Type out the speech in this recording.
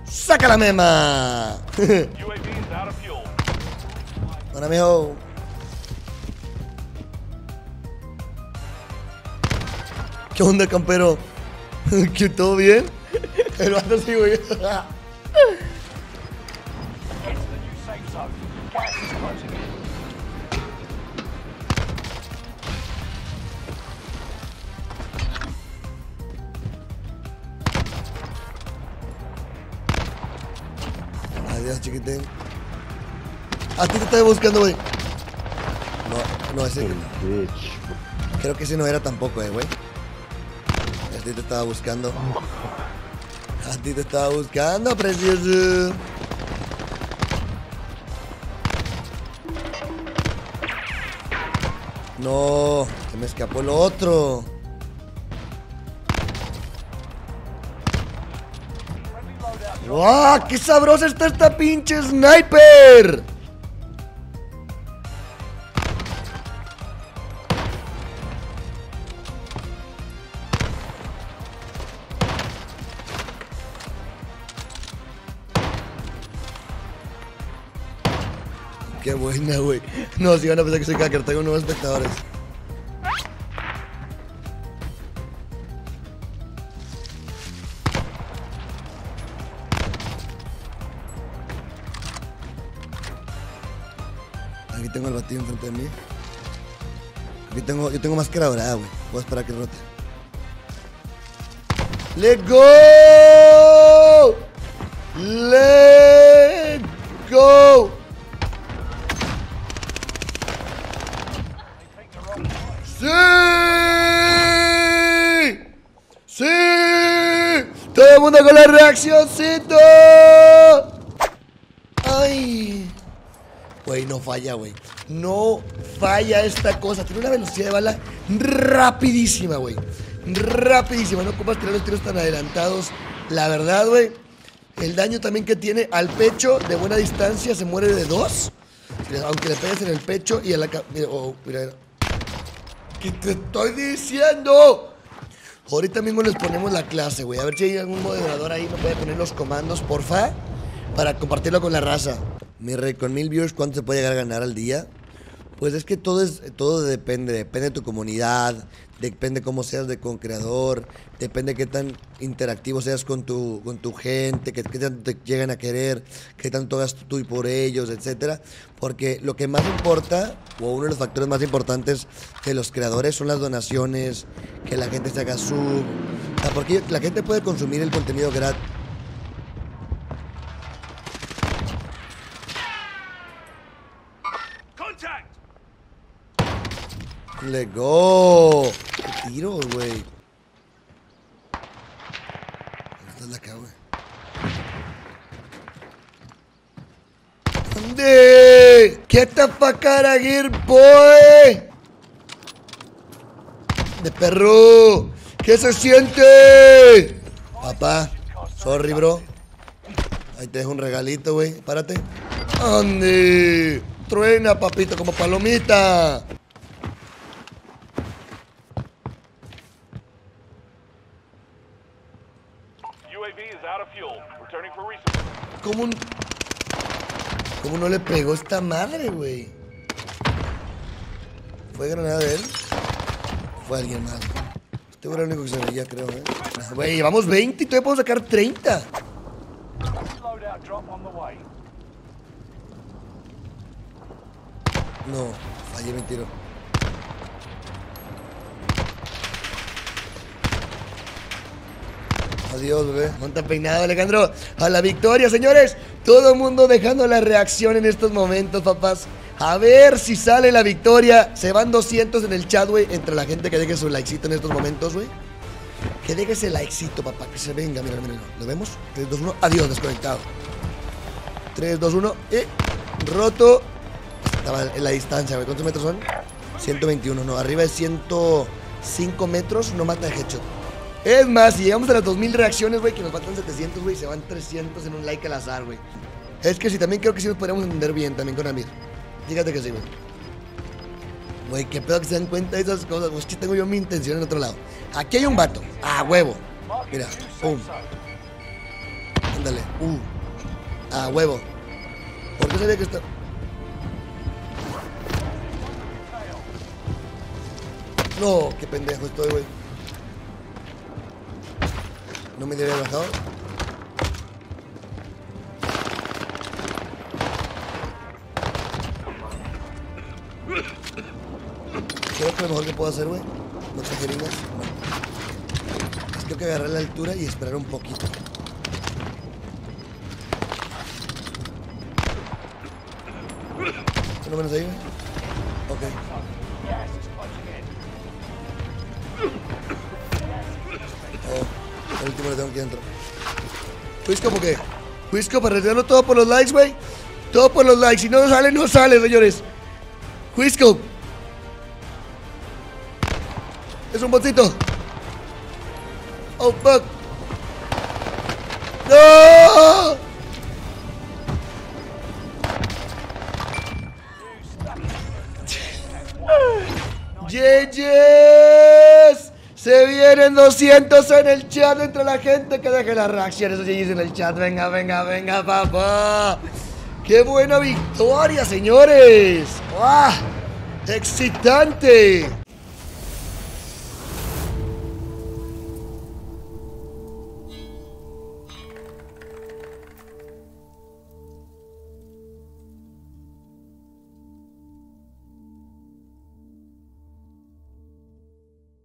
¡Saca la mema! Hola, mijo. ¿Qué onda, campero? ¿Qué, todo bien? El vato sí, güey. Adiós, chiquitín. A ti te estaba buscando, güey. No, ese. Creo que ese no era tampoco, güey. A ti te estaba buscando. A ti te estaba buscando, precioso. No, se me escapó lo otro. ¡Wow! ¡Qué sabrosa está esta pinche sniper! Qué buena, güey. No, si van a pensar que soy hacker, tengo nuevos espectadores. Aquí tengo el batido enfrente de mí. Yo tengo máscara dorada, güey. Voy a esperar a que rote. ¡Let's go! ¡Let's go! ¡Sí! ¡Sí! ¡Todo el mundo con la reaccioncito! ¡Ay! Güey, no falla, güey. No falla esta cosa. Tiene una velocidad de bala rapidísima, güey. Rapidísima. No ocupas tirar los tiros tan adelantados. La verdad, güey. El daño también que tiene al pecho de buena distancia. Se muere de 2. Aunque le pegues en el pecho y a la cabeza. Oh, mira. ¿Qué te estoy diciendo? Ahorita mismo les ponemos la clase, güey. A ver si hay algún moderador ahí. Me puede poner los comandos, porfa. Para compartirlo con la raza. Mi rey, con 1000 viewers, ¿cuánto se puede llegar a ganar al día? Pues es que todo depende de tu comunidad, depende cómo seas con creador, depende qué tan interactivo seas con tu gente, qué tanto te llegan a querer, qué tanto hagas tú y por ellos, etcétera. Porque lo que más importa, o uno de los factores más importantes de los creadores son las donaciones, que la gente se haga sub, o sea, porque la gente puede consumir el contenido gratis. ¡Let's go! ¡Qué tiros, güey! Esta es la acá, güey. ¡Ande! ¡Get the fuck out of here, boy! ¡De perro! ¿Qué se siente? Papá, sorry, bro. Ahí te dejo un regalito, güey. Párate. ¡Ande! Truena, papito, como palomita. ¿Cómo no le pegó esta madre, güey? ¿Fue granada de él? Fue alguien más. Este era el único que se veía, creo, Güey, llevamos 20 y todavía podemos sacar 30. No, fallé mi tiro. Adiós, bebé. Monta peinado, Alejandro. A la victoria, señores. Todo el mundo dejando la reacción en estos momentos, papás. A ver si sale la victoria. Se van 200 en el chat, güey. Entre la gente que deje su likecito en estos momentos, güey. Que deje ese likecito, papá. Que se venga, mira. ¿Lo vemos? 3, 2, 1. Adiós, desconectado. 3, 2, 1. Roto. Estaba en la distancia, güey. ¿Cuántos metros son? 121, no. Arriba de 105 metros no mata el headshot. Es más, si llegamos a las 2000 reacciones, güey, que nos faltan 700, güey, se van 300 en un like al azar, güey. Es que sí, también creo que sí nos podríamos entender bien también con Amir. Fíjate que sí, güey. Güey, qué pedo que se dan cuenta de esas cosas. Pues que tengo yo mi intención en otro lado. Aquí hay un vato. ¡A huevo! Mira, pum. Ándale. A huevo. ¿Por qué sabía que está? No, qué pendejo estoy, güey. No me debería haber bajado. Creo que lo mejor que puedo hacer, güey, no te jeringas, es creo que agarrar la altura y esperar un poquito. ¿No menos ahí, güey? Ok. Oh, el último le tengo que entrar. Whisco, ¿por qué? Whisco, para retirarlo todo por los likes, güey. Todo por los likes. Si no sale, no sale, señores. Whisco. Es un botcito. Oh, fuck. ¡No! ¡Yeyes! Se vienen 200 en el chat entre la gente que deje las reacciones. Esos yeyes en el chat. Venga, venga, venga, papá. ¡Qué buena victoria, señores! ¡Ah! ¡Excitante!